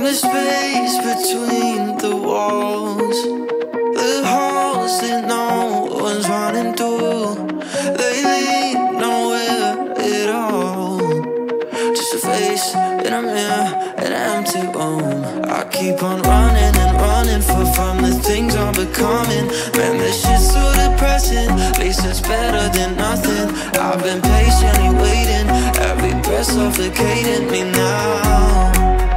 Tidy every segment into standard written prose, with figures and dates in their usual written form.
the space between the walls, the halls that no one's running through, they lead nowhere at all. Just a face in a mirror in an empty room. I keep on running and running from the things I'm becoming. Man, this shit's so depressing. At least it's better than nothing. I've been patiently waiting, every breath suffocating me now.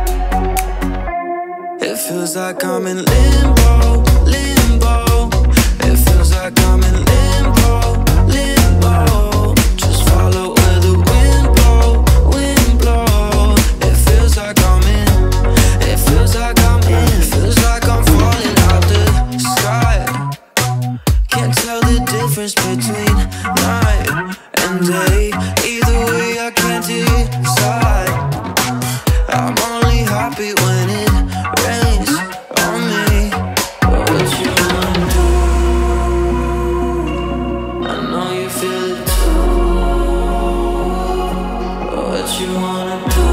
It feels like I'm in limbo, limbo. It feels like I'm in limbo, limbo. Just follow where the wind blow. It feels like I'm in, it feels like I'm in. It feels like I'm falling out the sky. Can't tell the difference between night and day. Either way I can't decide. I'm only happy when it rains on me. What you wanna do? I know you feel it too. What you wanna do?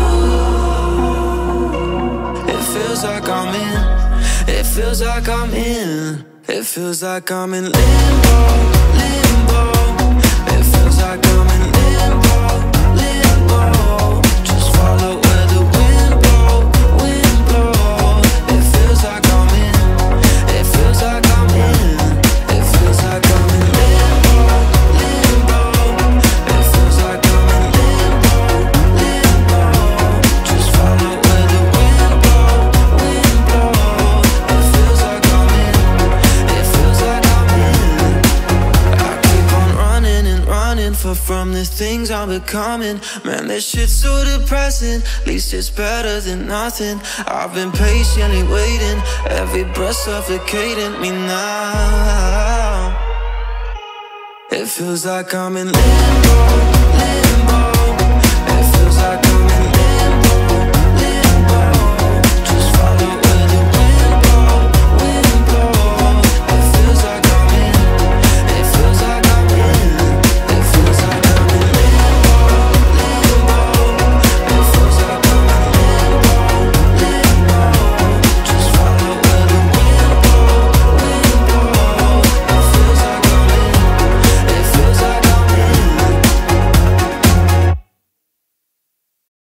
It feels like I'm in, it feels like I'm in. It feels like I'm in limbo, limbo. It feels like I'm in limbo, limbo. Just follow where the wind blow. It feels like I'm in, it feels like I'm in. It feels like I'm in limbo, limbo. It feels like I'm in limbo, limbo. Just follow where the wind blow. It feels like I'm in, it feels like I'm in. I keep on running and running from the things I'm becoming. Man, this shit's so depressing. At least it's better than nothing. I've been patiently waiting, every breath suffocating me now. It feels like I'm in limbo, limbo.